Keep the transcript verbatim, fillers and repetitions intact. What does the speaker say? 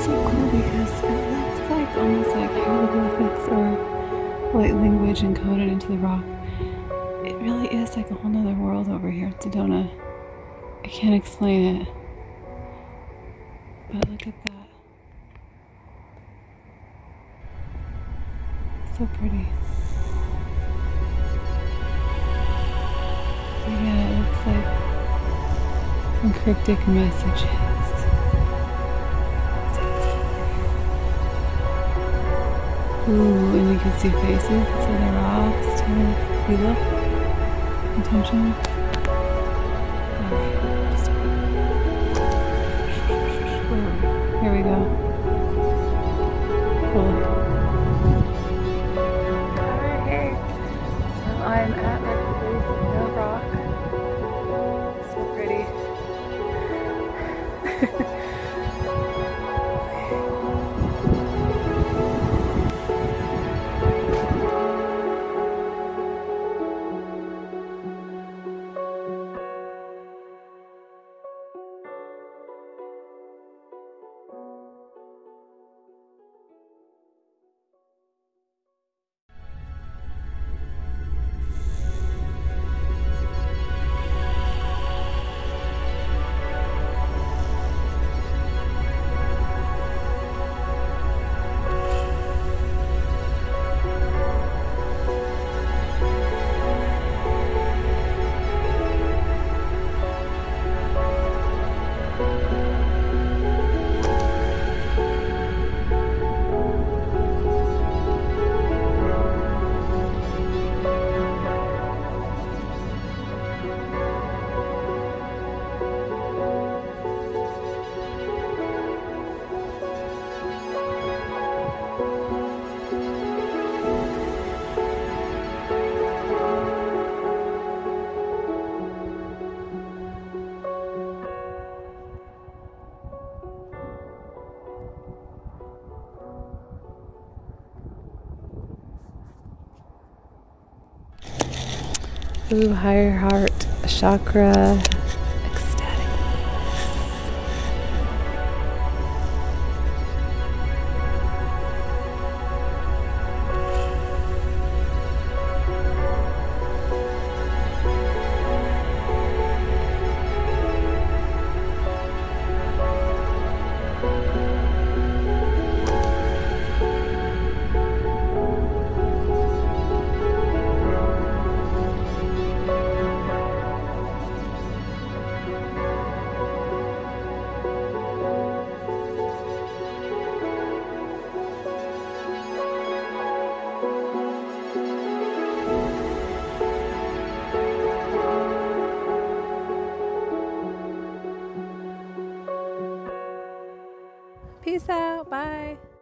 so cool because it looks like almost like hieroglyphics or light language encoded into the rock. It really is like a whole nother world over here at Sedona. I can't explain it. But look at that. So pretty. But yeah, it looks like some cryptic messages. Ooh, and you can see faces inside the rocks too. You look. Attention. Alright, just here we go. Cool. Alright, so I'm at like the base of the rock. So pretty. Ooh, higher heart chakra, ecstatic. Peace out. Bye.